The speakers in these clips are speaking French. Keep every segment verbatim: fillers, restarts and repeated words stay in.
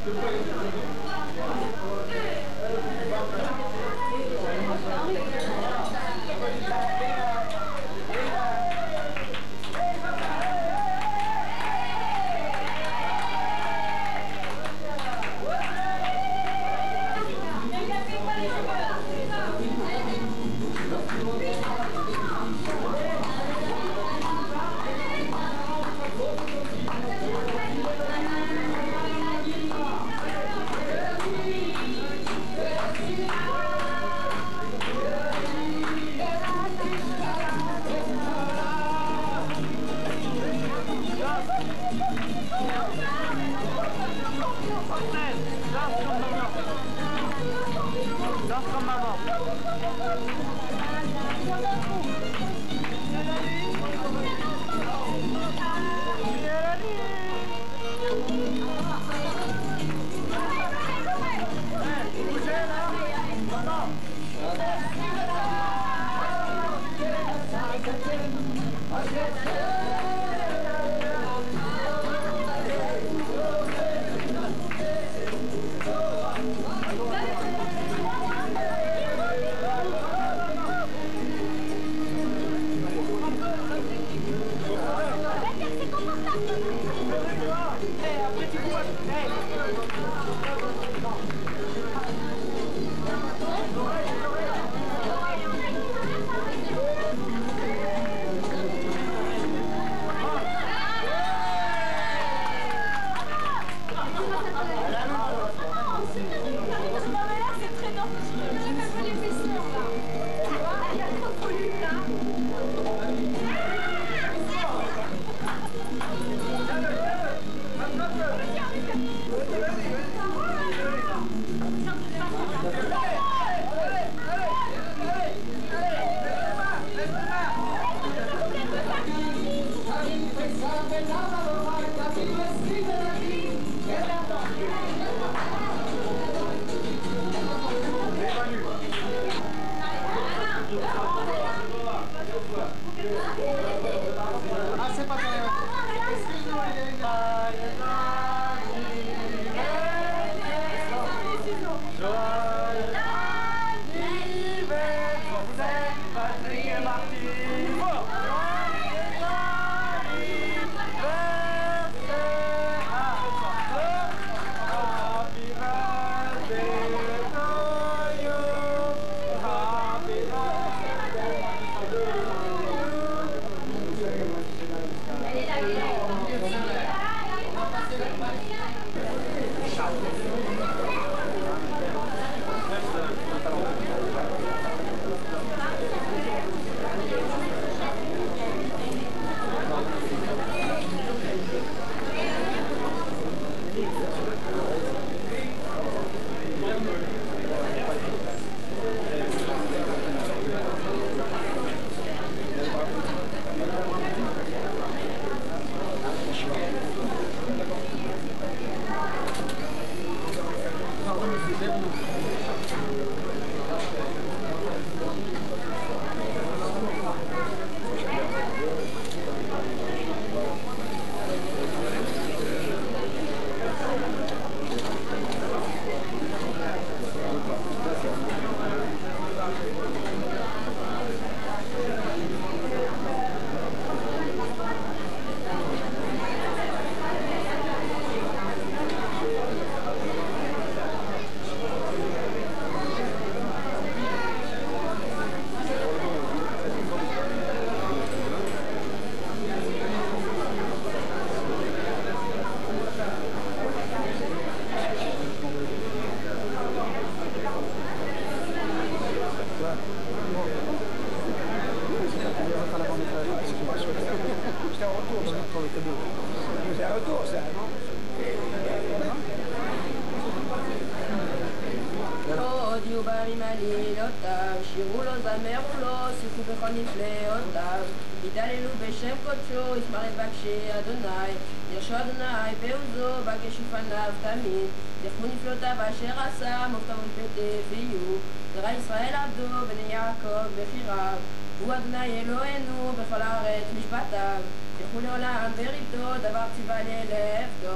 מעלילותיו, שירו לו זמרו לו, שיחו בכל נפלאותיו, יתהללו בשם קודשו, ישמר לבקשי אדוני, ירשו אדוני בעוזו, בקש לפניו תמיד, יחמו נפלאותיו אשר עשה, מובטח ופטף יהיו, זרע ישראל עבדו, בני יעקב בחיריו, הוא אדוני אלוהינו בכל הארץ משפטיו, תלכו לעולם בריתו, דבר ציווה לי לעבדו,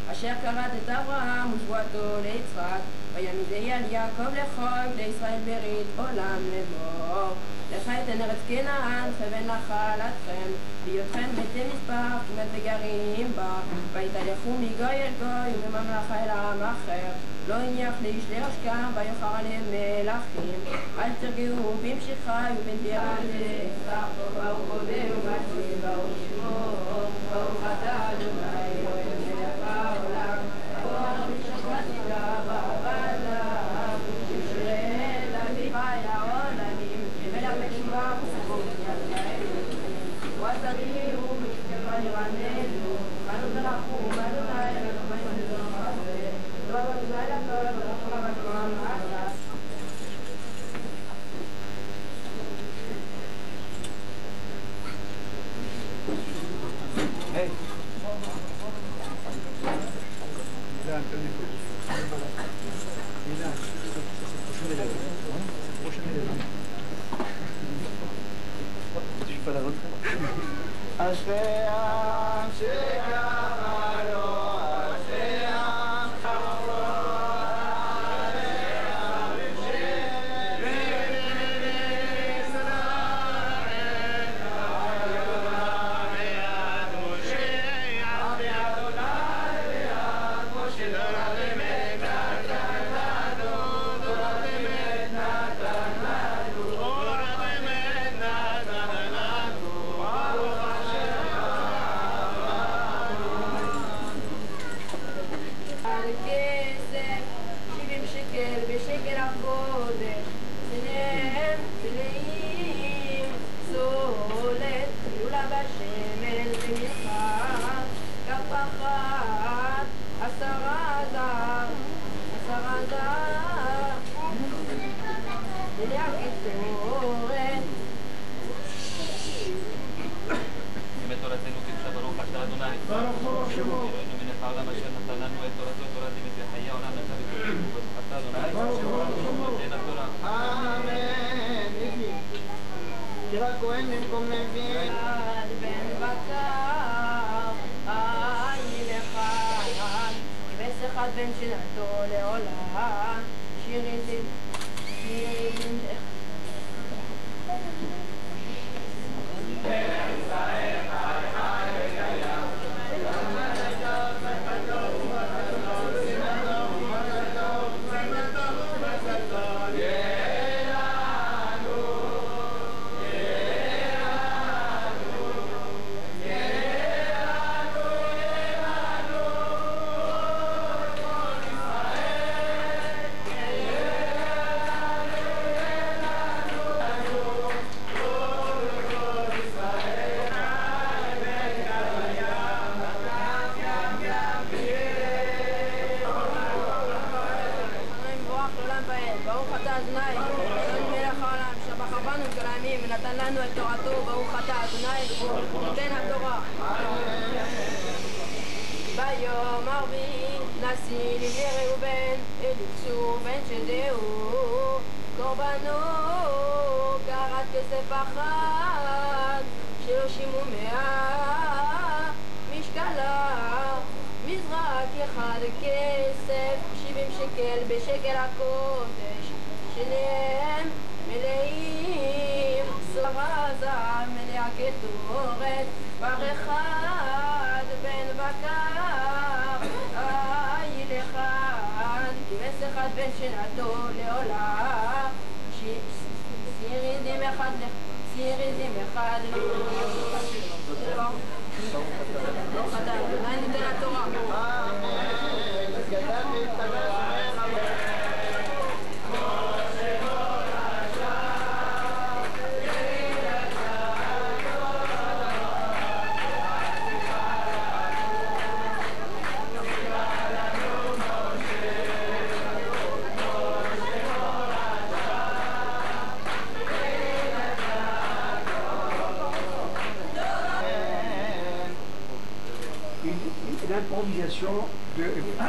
אשר כרת את אברהם ושבועתו ליצחק, וימידי על יעקב לכל בני ישראל ברית עולם לאמור. לך אתן ארץ כנען חבל נחלתכם, בהיותכם ביתי מספר כמעט וגרים בה, ויתהלכו מגוי אל גוי וממלכה אל עם אחר. לא הניח לאיש לרשקם ויאחר עליהם מלכים. אל תרגעו במשיחי ובנביאתי, ברוך כבודהו ובעצמי ברוך שמו, ברוך אתה אדוני אלוהינו מלך העולם, ברוך משפטי ועבדיו, שירי דוד חי העולמים, מלך משובח ושמור בניית האלוהים. ועשתיהו משכבך ירננו, אנו תרחום אדוני אלוהינו מלך העולם. Hey. Là, un peu du coup. Et là, c'est prochain élève. C'est prochain élève. Je suis pas à la retraite. Ashreya, Ashreya, Alo, Ashreya, בן שנתו לעולם, שירי זה, שירי זה. ביום הרביעי נשיא לראובן אליצור בן שדהו קורבנו קרת כסף אחד שלושים ומאה משקלה מזרק אחד כסף שבעים שקל בשקל הקודש שניהם מלאים סוהר זהב מלאה כתורת ואחד בן בקר איל אחד כבש אחד בן שנתו לעולם סירידים אחד סירידים אחד לא חדש אולי ניתן התורה l'improvisation de...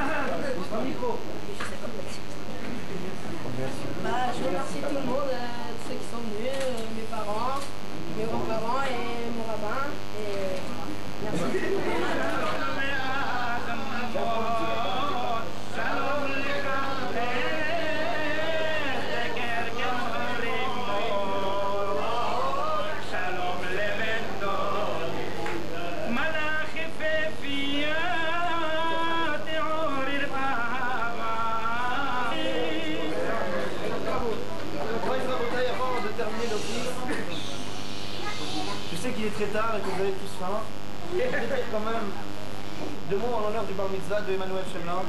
Bah, je remercie tout le monde, euh, ceux qui sont venus, euh, mes parents, mes grands-parents et mon rabbin. Et euh, merci. Je sais qu'il est très tard et que vous avez tous faim. Je vais dire quand même deux mots en l'honneur du bar mitzvah de Emmanuel Chemlin.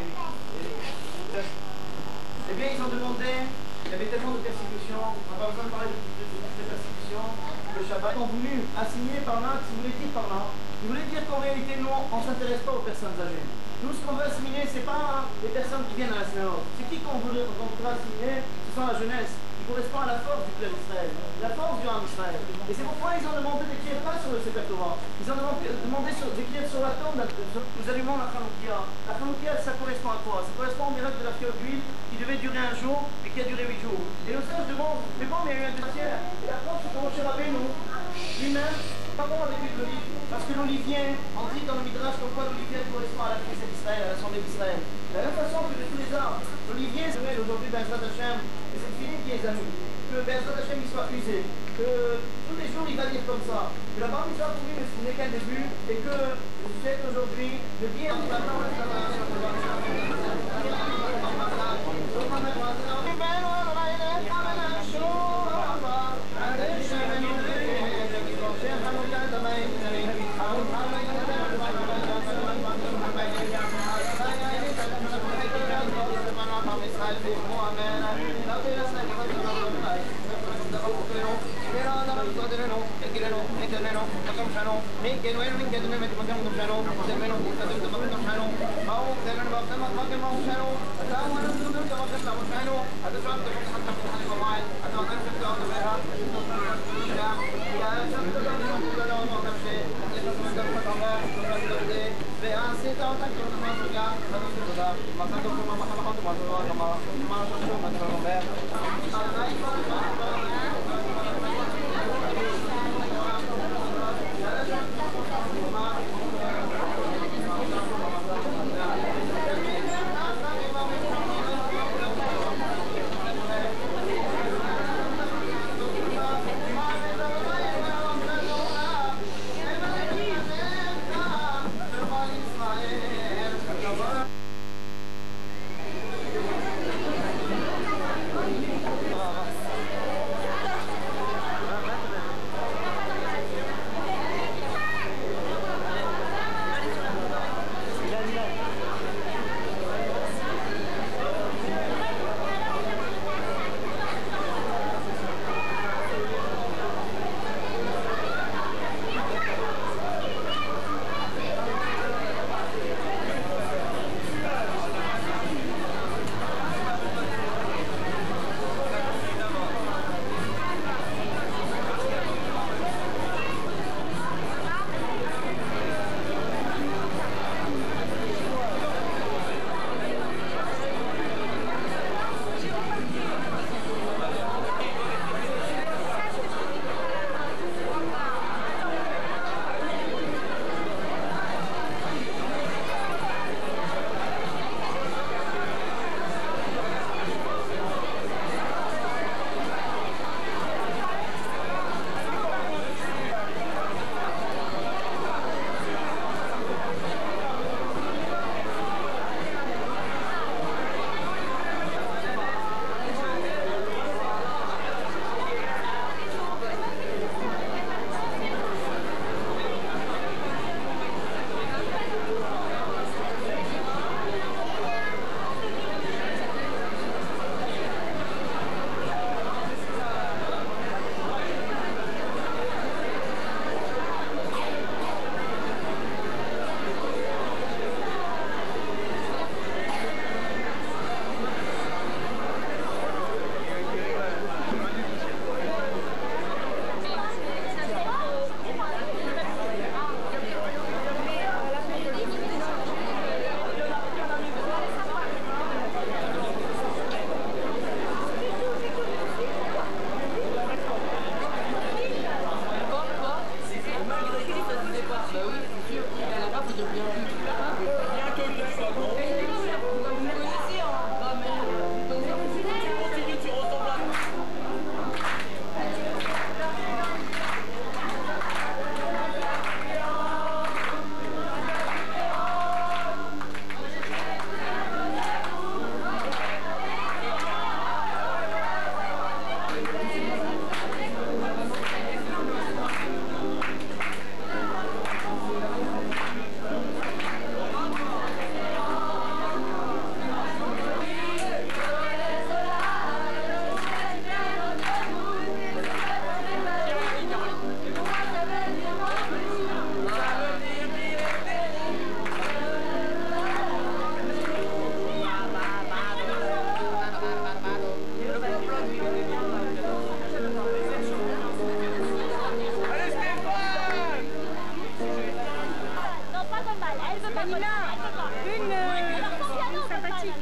Eh bien, ils ont demandé, il y avait tellement de persécutions, on n'a pas besoin de parler de toutes ces persécutions. Le Shabbat, ils ont voulu assigner par là, si vous voulez dire par là, ils voulaient dire qu'en réalité, nous, on ne s'intéresse pas aux personnes âgées. Nous, ce qu'on veut assimiler, ce n'est pas les personnes qui viennent à la synagogue. C'est qui qu'on voudrait assimiler? Ce sont la jeunesse. Qui correspond à la force du peuple d'Israël, la force du Ham Israël. Et c'est pourquoi ils ont demandé d'écrire pas sur le Sefer Torah. Ils ont demandé, demandé d'écrire sur la tombe. Nous allumons la Hanoukia. La Hanoukia, ça correspond à quoi? Ça correspond au miracle de la fiole d'huile qui devait durer un jour et qui a duré huit jours. Et nous se demandent, mais bon, mais il y a eu un deuxième. Et après, c'est pour Moshe Rabbeinu, lui-même, pas bon avec l'olive. Parce que l'olivier, on dit dans le Midrash pourquoi l'olivier correspond à la Knesset d'Israël, à l'Assemblée d'Israël. De la même façon que de tous les arbres, l'olivier se met aujourd'hui Bezrat Hashem. C'est fini qui les amis. Que Bezrat Hashem il soit usé. Que tous les jours il va dire comme ça. Que la bar mitzvah pour lui ce n'est qu'un début. Et que je sais qu'aujourd'hui, le bien du matin, on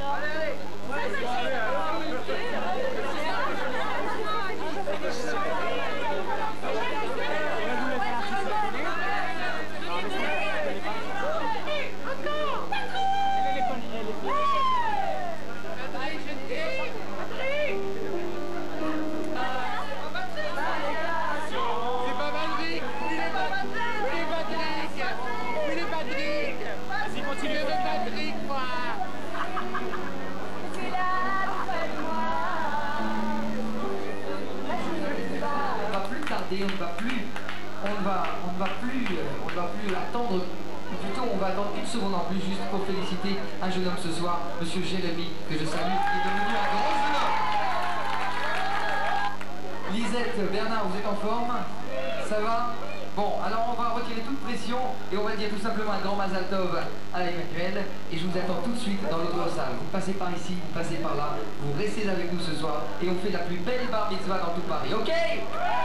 On ne va plus, on ne va, on ne va plus, on ne va plus attendre, ou plutôt on va attendre une seconde en plus juste pour féliciter un jeune homme ce soir, Monsieur Jérémy, que je salue, qui est devenu un grand jeune homme. Lisette, Bernard, vous êtes en forme? Ça va? Bon, alors on va retirer toute pression et on va dire tout simplement un grand Mazal Tov à Emmanuel. Et je vous attends tout de suite dans l'autre salle. Vous passez par ici, vous passez par là, vous restez avec nous ce soir et on fait la plus belle bar mitzvah dans tout Paris, ok? Hey!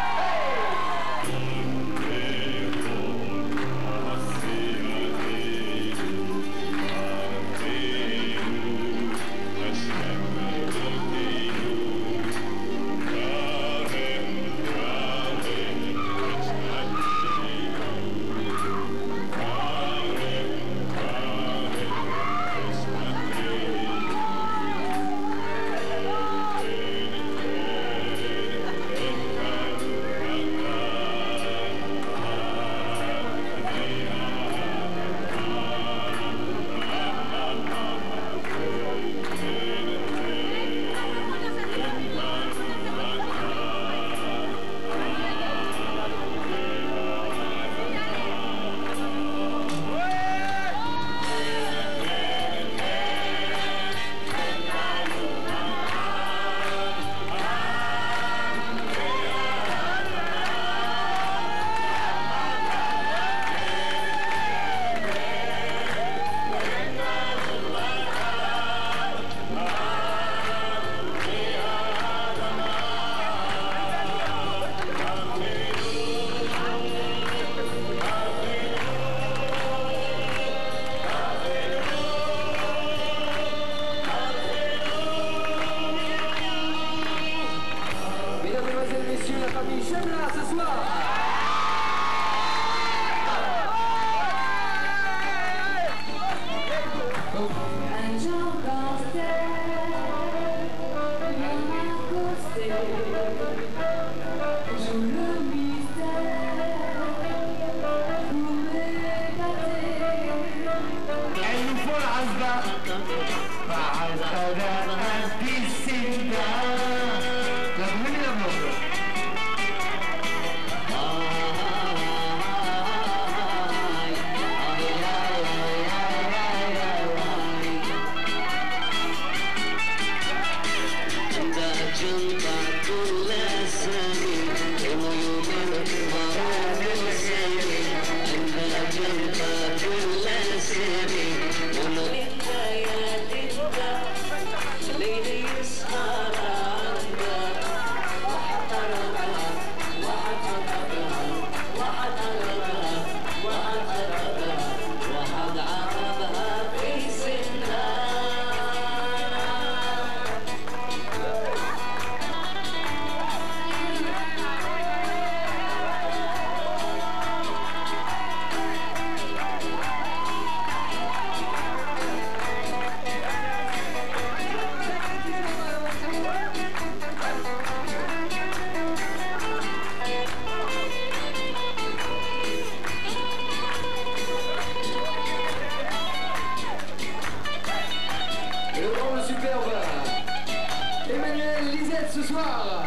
Emmanuel, Lisette ce soir.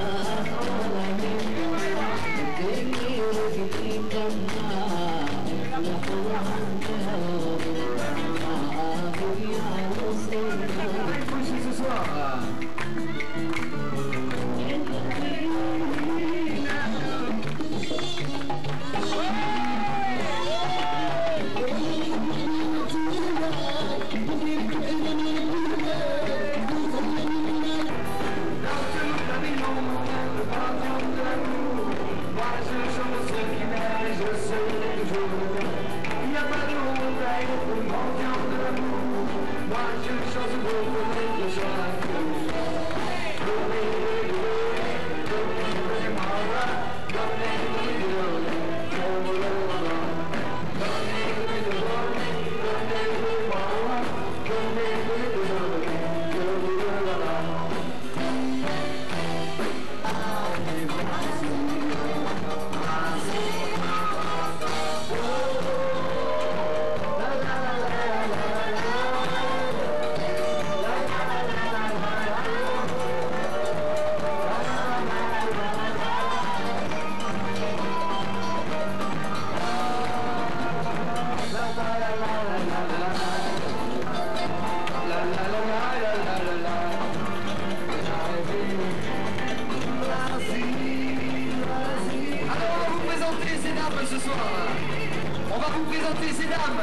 Ce soir, on va vous présenter ces dames.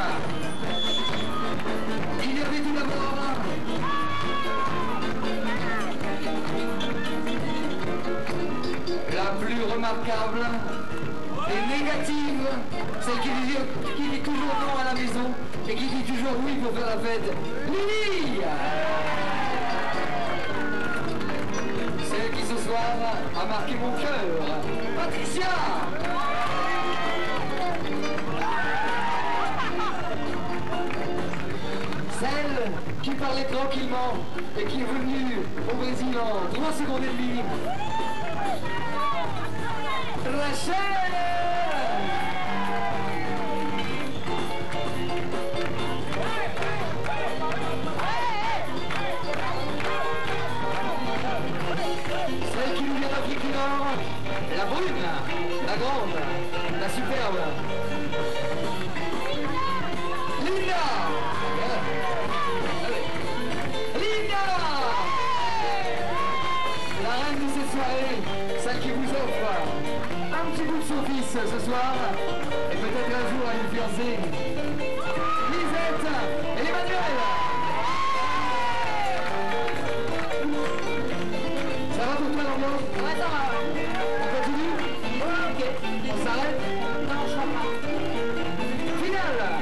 Il y avait tout d'abord la plus remarquable et négative, celle qui dit, qui dit toujours non à la maison et qui dit toujours oui pour faire la fête, Lily. Celle qui ce soir a marqué mon cœur, Patricia. Celle qui parlait tranquillement et qui est venue au Brésil en trois secondes et demie. Rachel! Celle qui nous vient d'Afrique du Nord, la brune, la grande, la superbe. Linda! La reine de cette soirée, celle qui vous offre un petit bout de son fils ce soir, et peut-être un jour à une fiancée. Lisette et Emmanuel. Ça va pour toi l'ambiance? Ouais, ça va. On continue? Ouais, ok. On s'arrête? Non, je crois pas. Finale.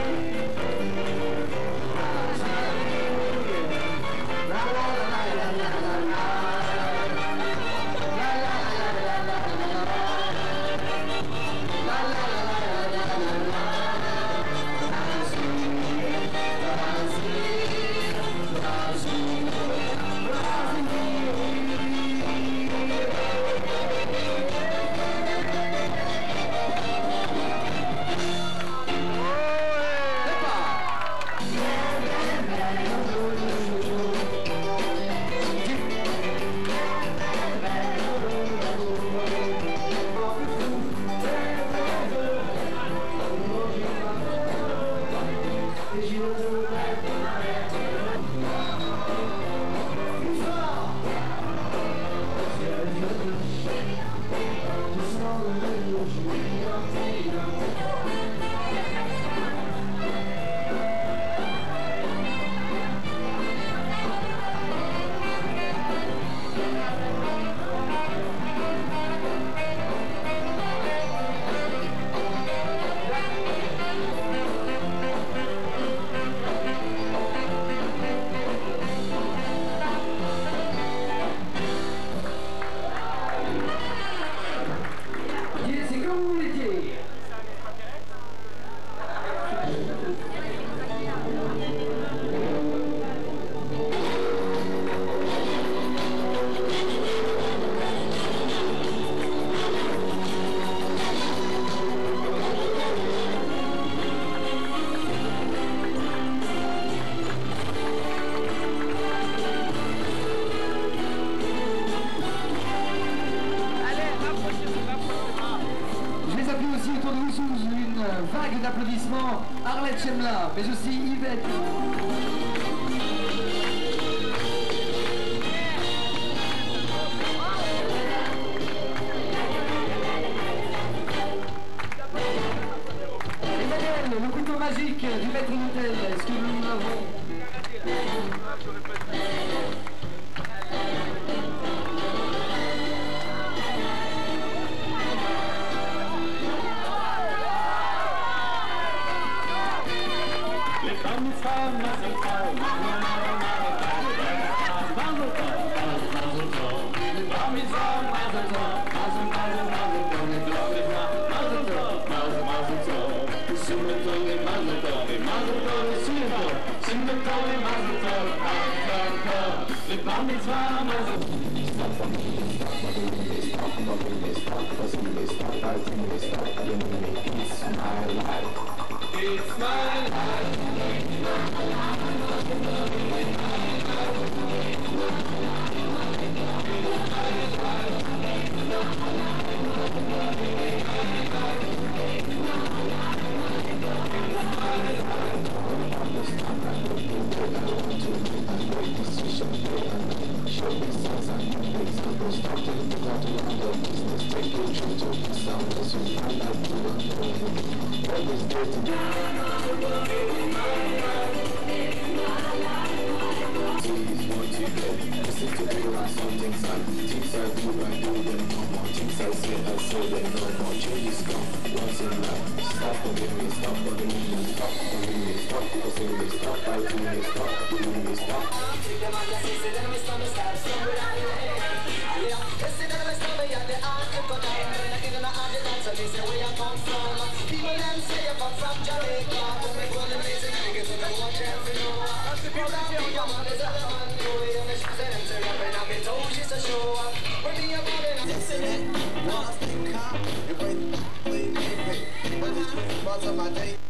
applaudit aussi autour de vous sous une vague d'applaudissements Arlette Chemla, mais aussi Yvette. Emmanuel, le couteau magique du maître d'hôtel, est-ce que nous l'avons? It's my What's on my date?